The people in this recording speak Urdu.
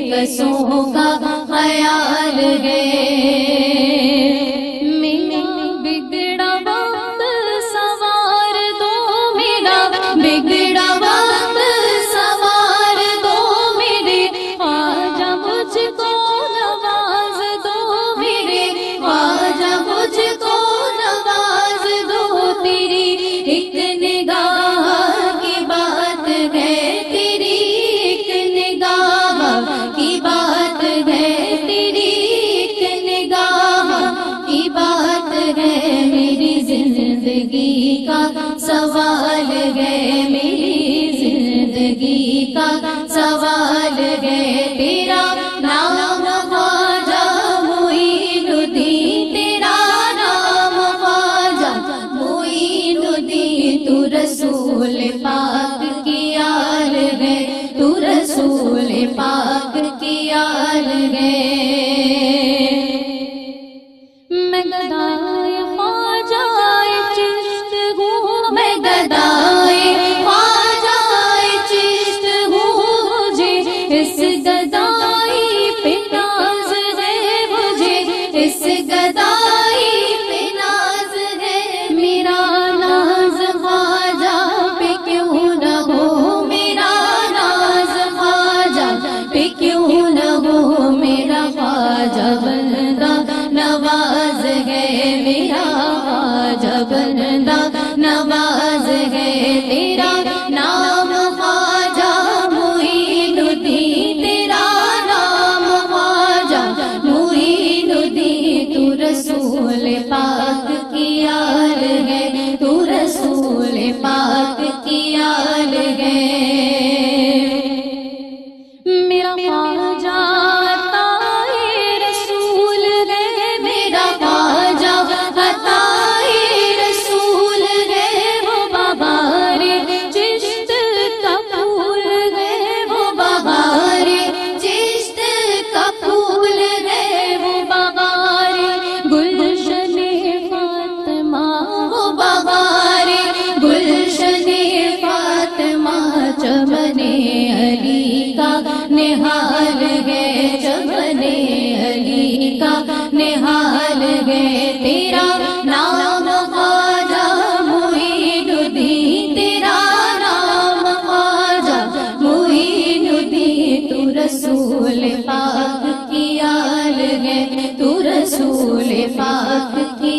کسوں کا خیال ہے میرا بگڑا وقت سوار دو میرا بگڑا وقت سوار دو میرے خواجہ مجھ کو نواز دو میرے خواجہ مجھ کو نواز دو تیری ایک نگاہ کی بات ہے تیری ایک نگاہ کی بات ہے تیری ایک نگاہ کی بات ہے میری زندگی کا سوال ہے میری زندگی کا سوال ہے تیرا نام خواجہ معین الدین تیرا نام خواجہ معین الدین تو رسول پاک کی آل ہے تو رسول پاک کی آل ہے میں گدائے خواجہ چشت ہوں میں گدائے خواجہ چشت ہوں مجھے اس گدائی پہ ناز ہے مجھے اس گدائی پہ ناز ہے میرا ناز خواجہ پہ کیوں نہ ہو میرا ناز خواجہ پہ کیوں نہ ہو میرا خواجہ بندہ نواز ہے میرا خواجہ بندہ نواز ہے تیرا نام خواجہ معین الدین تیرا نام خواجہ معین الدین تو رسول پاک کی آل ہے تو رسول پاک کی آل ہے میرا خواجہ عطائے رسول ہے میرا خواجہ عطائے رسول ہے وہ بہار چشت کا پھول ہے وہ بہار چشت کا پھول ہے وہ بہار گلشن فاطمہ وہ بہار گلشن فاطمہ چمن علی کا نہال ہے چمن علی کا نہال ہے تیرا نام خواجہ معین الدین تیرا نام خواجہ معین الدین تو رسول پاک کی آل ہے تو رسول پاک کی